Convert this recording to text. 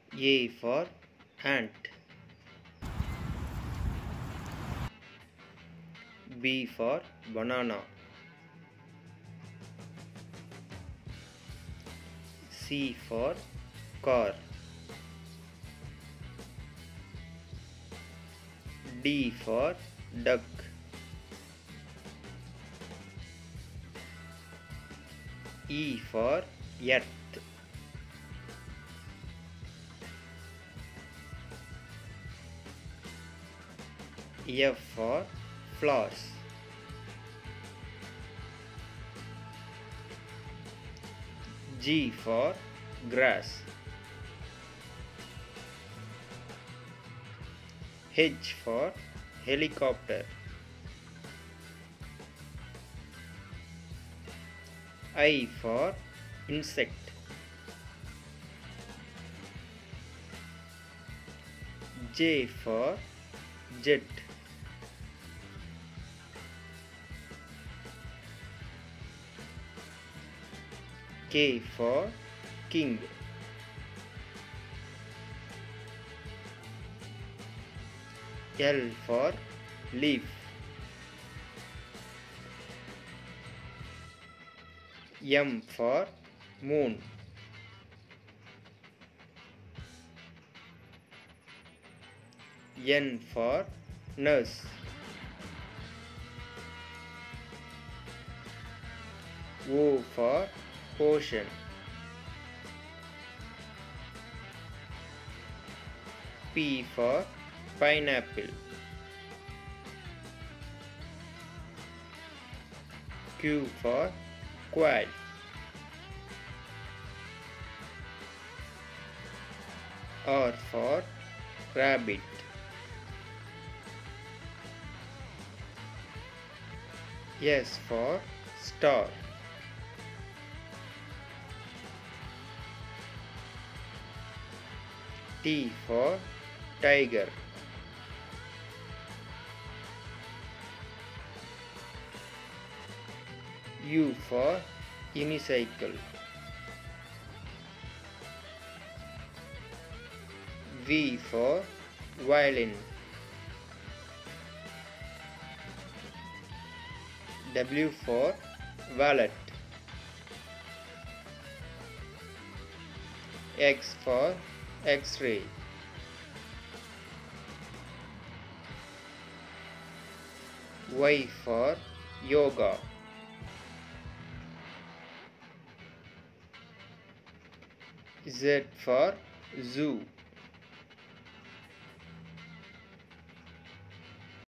A for ant. B for banana. C for car. D for duck. E for earth. F for flowers. G for grass. H for helicopter. I for insect. J for jet. K for king. L for leaf. M for moon. N for nurse. O for ocean. P for pineapple. Q for quail. R for rabbit. S for star. T for tiger. U for unicycle. V for violin. W for wallet. X for X-ray. Y for yoga. Z for zoo.